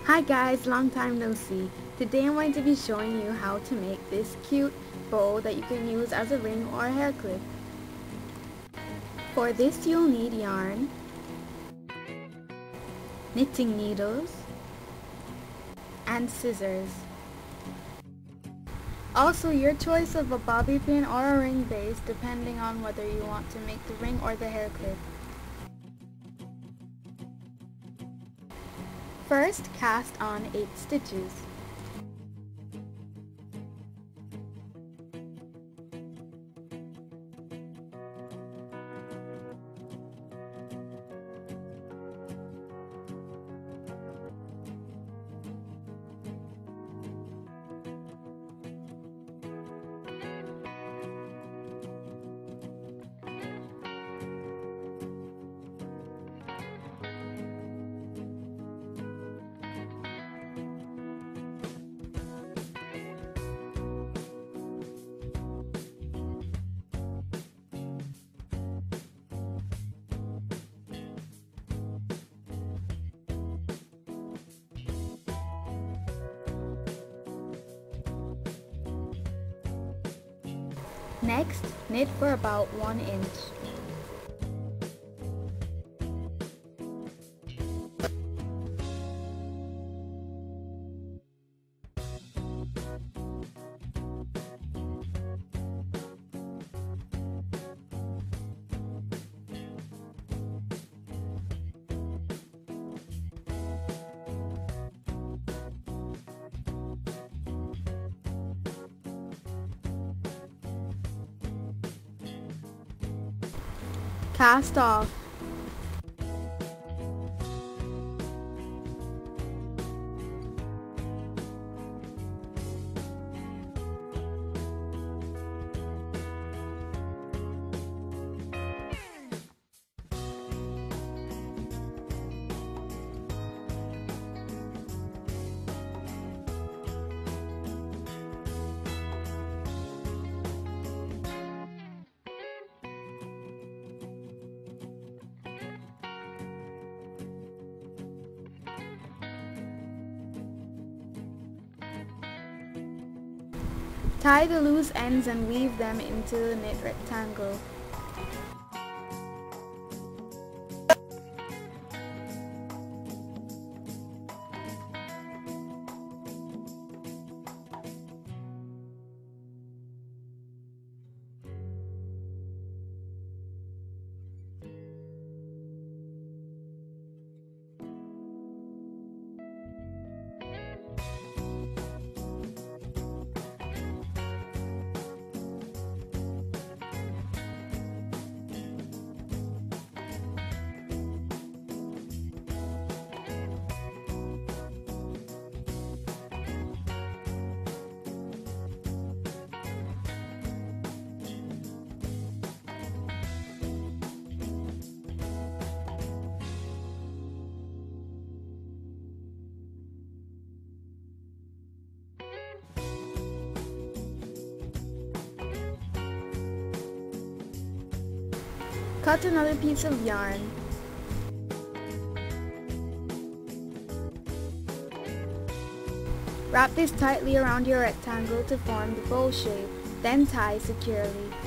Hi guys, long time no see. Today I'm going to be showing you how to make this cute bow that you can use as a ring or a hair clip. For this you'll need yarn, knitting needles, and scissors. Also your choice of a bobby pin or a ring base depending on whether you want to make the ring or the hair clip. First, cast on 8 stitches. Next, knit for about 1 inch. Cast off. Tie the loose ends and weave them into the knit rectangle. Cut another piece of yarn. Wrap this tightly around your rectangle to form the bow shape, then tie securely.